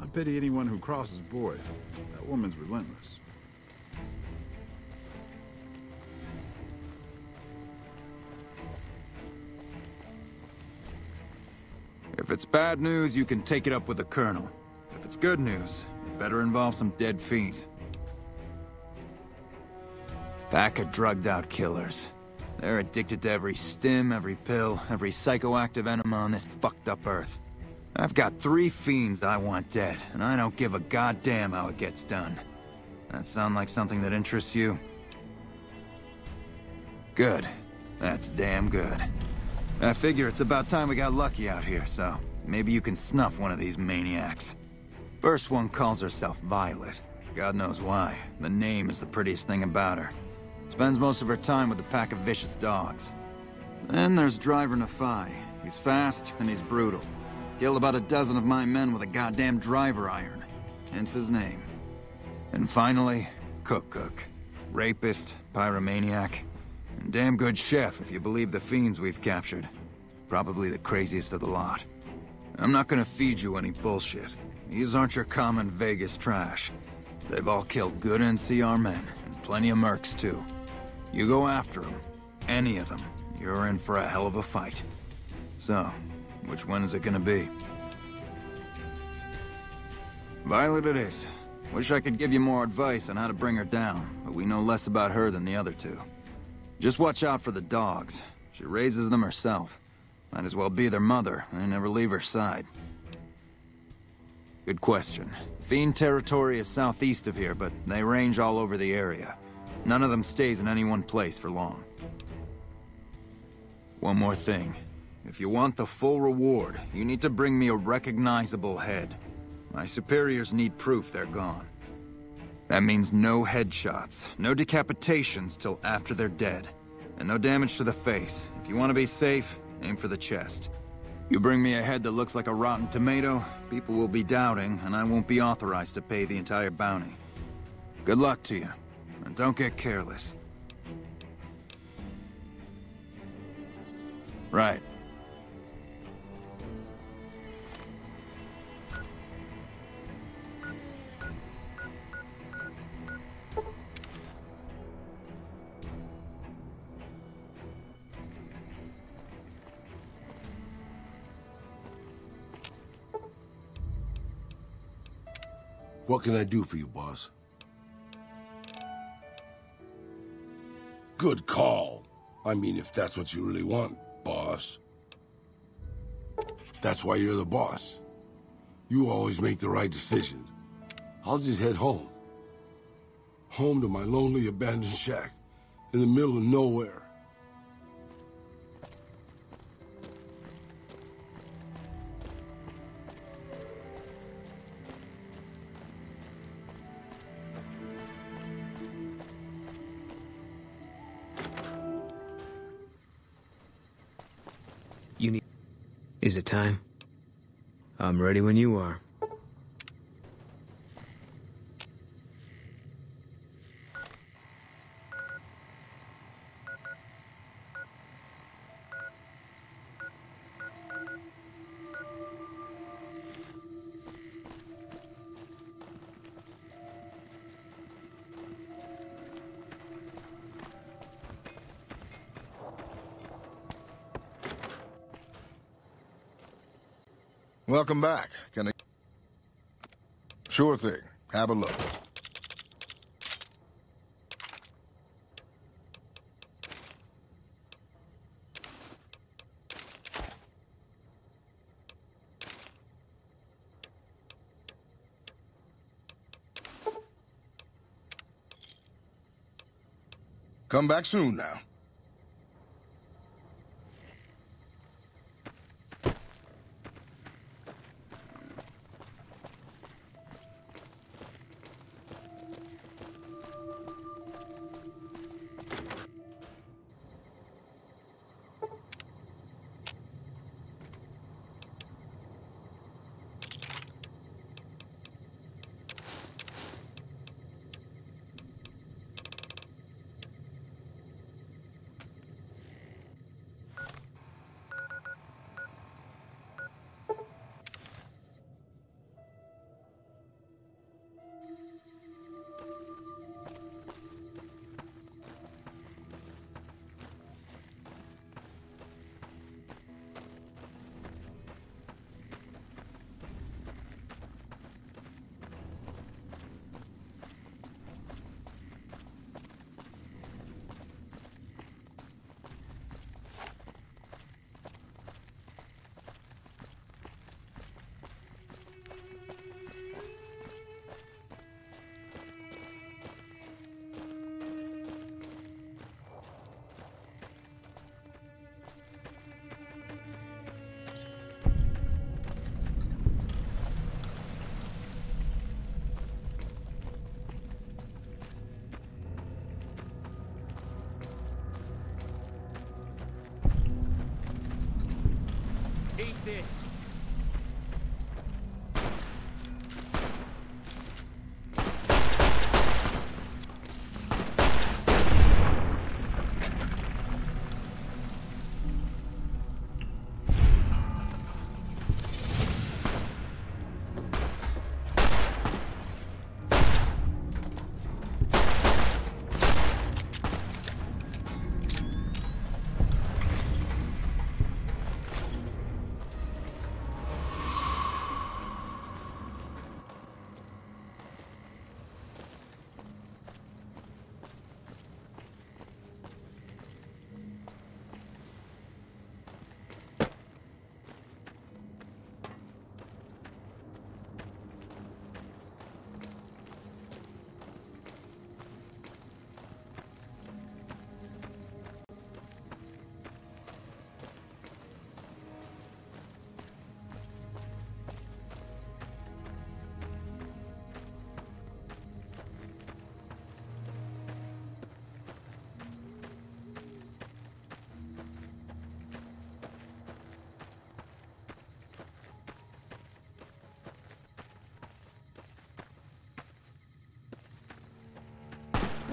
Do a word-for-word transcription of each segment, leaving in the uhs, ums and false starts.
I pity anyone who crosses Boyd. That woman's relentless. If it's bad news, you can take it up with the Colonel. If it's good news, it better involve some dead fiends. Pack of drugged-out killers. They're addicted to every stim, every pill, every psychoactive enema on this fucked up earth. I've got three fiends I want dead, and I don't give a goddamn how it gets done. That sound like something that interests you? Good. That's damn good. I figure it's about time we got lucky out here, so maybe you can snuff one of these maniacs. First one calls herself Violet. God knows why. The name is the prettiest thing about her. Spends most of her time with a pack of vicious dogs. Then there's Driver Nafai. He's fast and he's brutal. Killed about a dozen of my men with a goddamn driver iron. Hence his name. And finally, Cook Cook. Rapist, pyromaniac, and damn good chef if you believe the fiends we've captured. Probably the craziest of the lot. I'm not gonna feed you any bullshit. These aren't your common Vegas trash. They've all killed good N C R men, and plenty of mercs too. You go after them, any of them, you're in for a hell of a fight. So, which one is it gonna be? Violet it is. Wish I could give you more advice on how to bring her down, but we know less about her than the other two. Just watch out for the dogs. She raises them herself. Might as well be their mother, and never leave her side. Good question. Fiend territory is southeast of here, but they range all over the area. None of them stays in any one place for long. One more thing. If you want the full reward, you need to bring me a recognizable head. My superiors need proof they're gone. That means no headshots, no decapitations till after they're dead, and no damage to the face. If you want to be safe, aim for the chest. You bring me a head that looks like a rotten tomato, people will be doubting, and I won't be authorized to pay the entire bounty. Good luck to you, and don't get careless. Right. What can I do for you, boss? Good call. I mean, if that's what you really want, boss. That's why you're the boss. You always make the right decision. I'll just head home. Home to my lonely abandoned shack in the middle of nowhere. You need... Is it time? I'm ready when you are. Welcome back. Can I... Sure thing. Have a look. Come back soon now.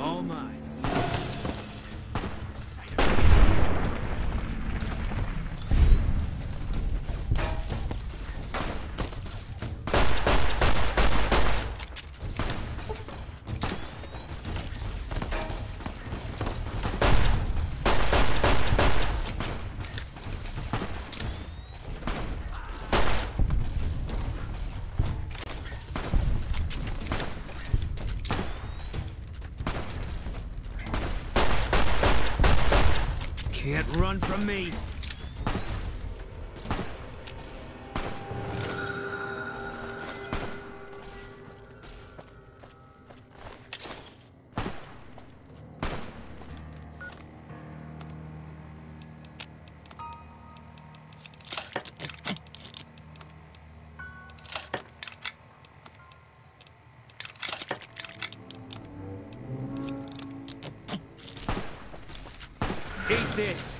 All mine. Can't run from me. Eat this.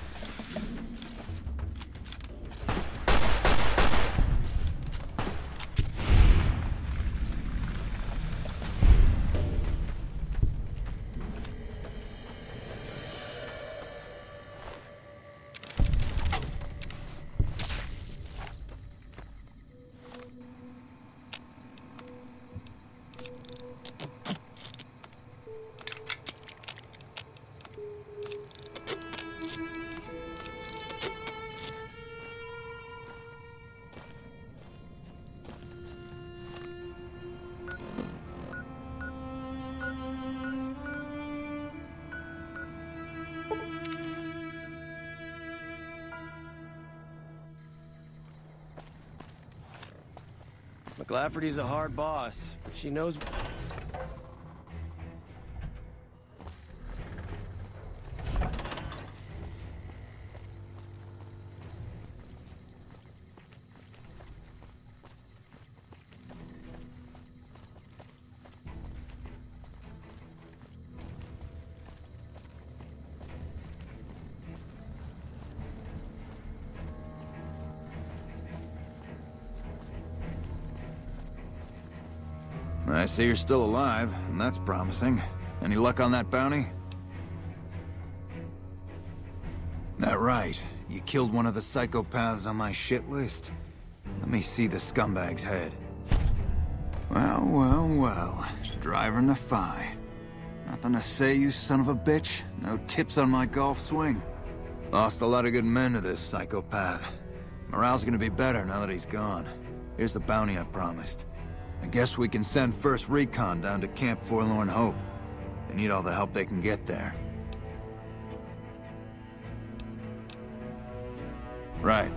McLafferty's a hard boss, but she knows... I see you're still alive, and that's promising. Any luck on that bounty? That right. You killed one of the psychopaths on my shit list. Let me see the scumbag's head. Well, well, well. Driver Nephi. Nothing to say, you son of a bitch? No tips on my golf swing? Lost a lot of good men to this psychopath. Morale's gonna be better now that he's gone. Here's the bounty I promised. I guess we can send first recon down to Camp Forlorn Hope. They need all the help they can get there. Right.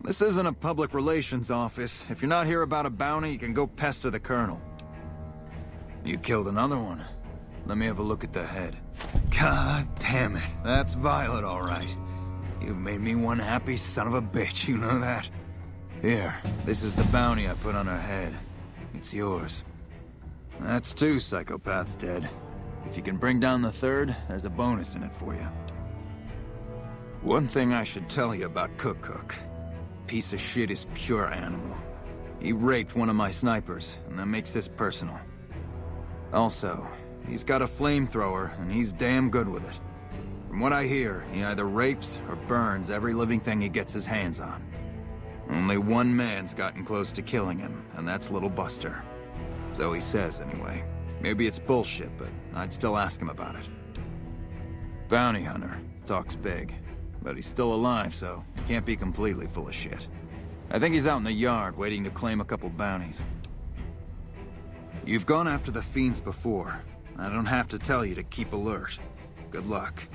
This isn't a public relations office. If you're not here about a bounty, you can go pester the colonel. You killed another one. Let me have a look at the head. God damn it. That's Violet, all right. You've made me one happy son of a bitch, you know that? Here, this is the bounty I put on her head. It's yours. That's two psychopaths dead. If you can bring down the third, there's a bonus in it for you. One thing I should tell you about Cook Cook. Piece of shit is pure animal. He raped one of my snipers, and that makes this personal. Also, he's got a flamethrower, and he's damn good with it. From what I hear, he either rapes or burns every living thing he gets his hands on. Only one man's gotten close to killing him, and that's Little Buster. So he says, anyway. Maybe it's bullshit, but I'd still ask him about it. Bounty hunter. Talks big. But he's still alive, so he can't be completely full of shit. I think he's out in the yard, waiting to claim a couple bounties. You've gone after the Fiends before. I don't have to tell you to keep alert. Good luck.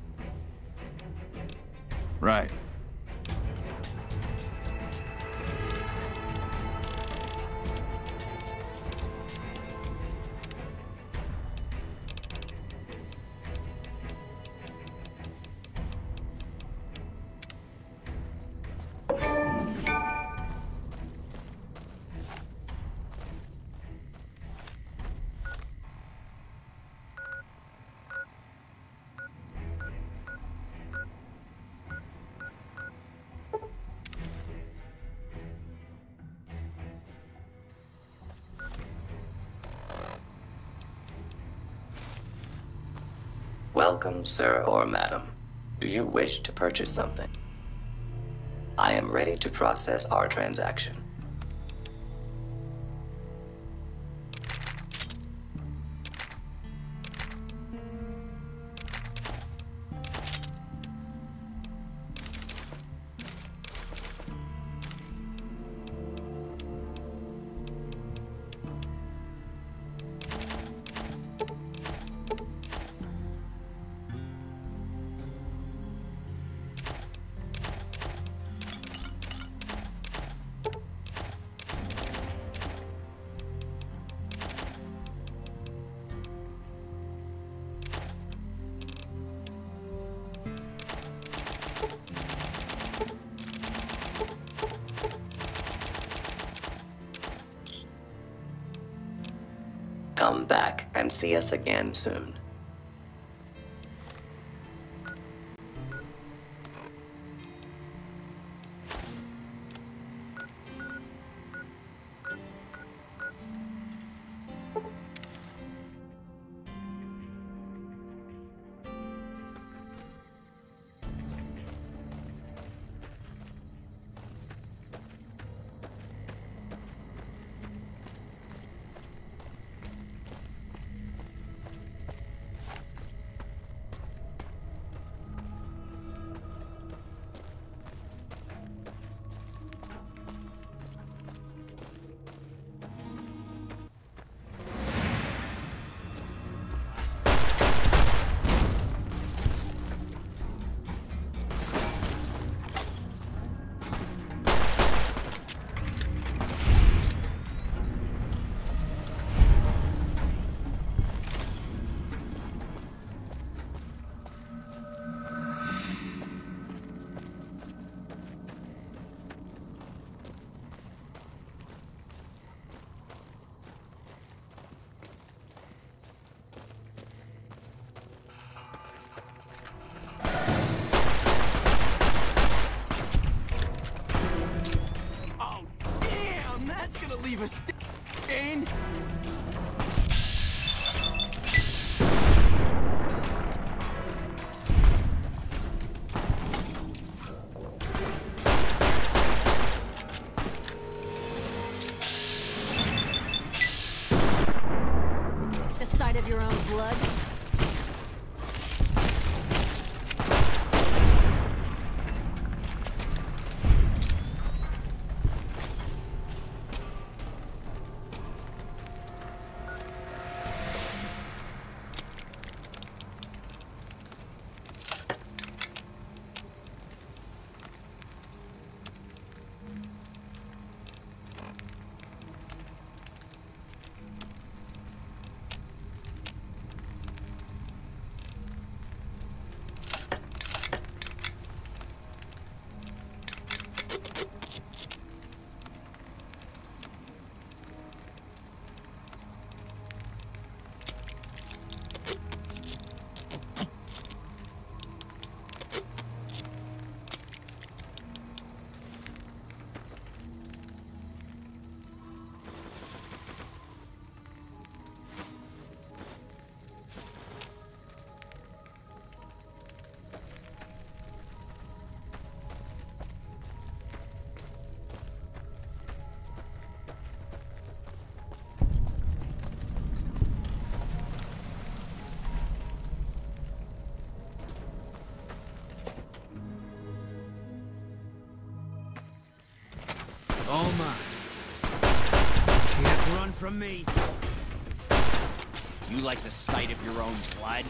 Right. Welcome, sir or madam. Do you wish to purchase something? I am ready to process our transaction. Come back and see us again soon. Leave a stain. The sight of your own blood. All mine. Can't run from me. You like the sight of your own blood?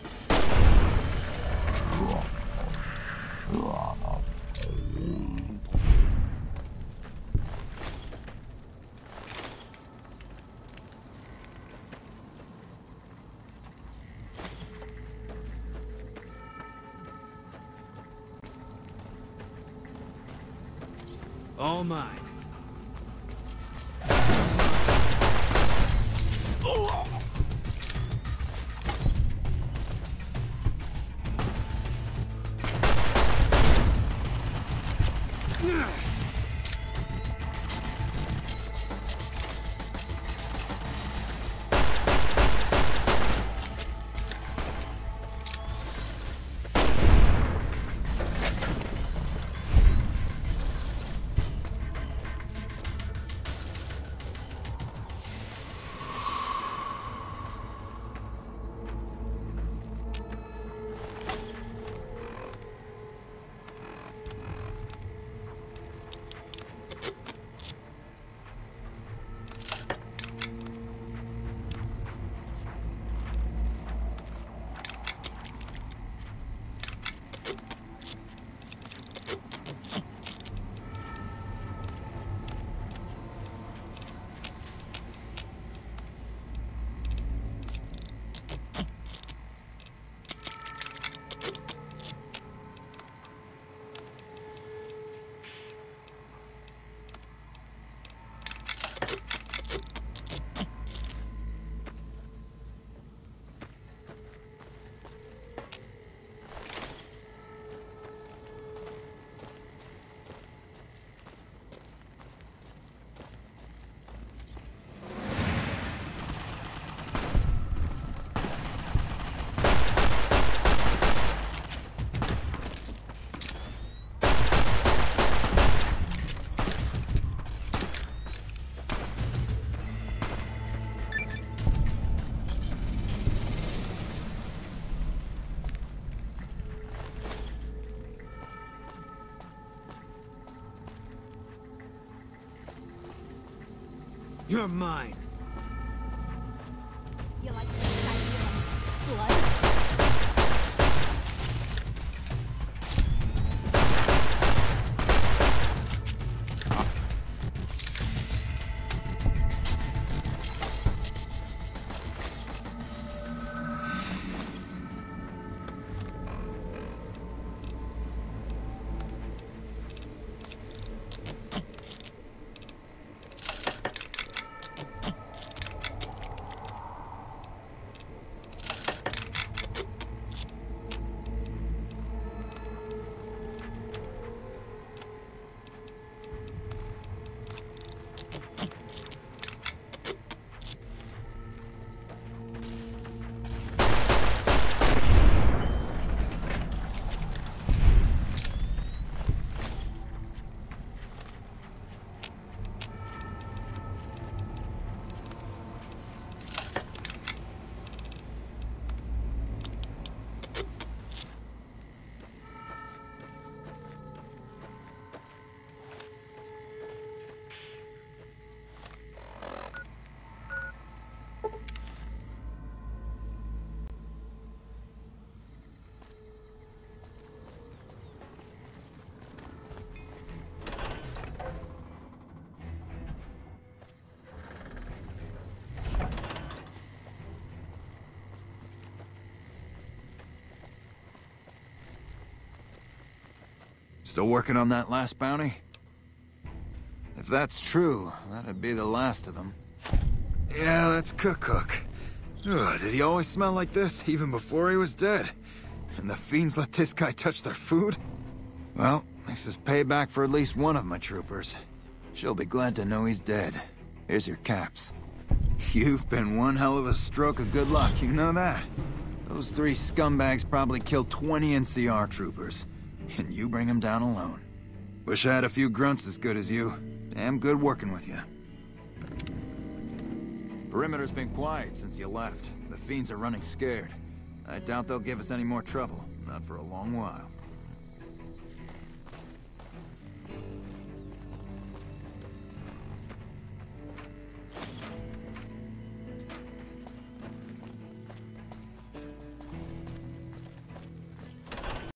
All mine. You're mine. You like the sight of your own blood? Still working on that last bounty? If that's true, that'd be the last of them. Yeah, that's Cook-Cook. Ugh, did he always smell like this, even before he was dead? And the Fiends let this guy touch their food? Well, this is payback for at least one of my troopers. She'll be glad to know he's dead. Here's your caps. You've been one hell of a stroke of good luck, you know that? Those three scumbags probably killed twenty N C R troopers. And you bring them down alone. Wish I had a few grunts as good as you. Damn good working with you. Perimeter's been quiet since you left. The Fiends are running scared. I doubt they'll give us any more trouble. Not for a long while.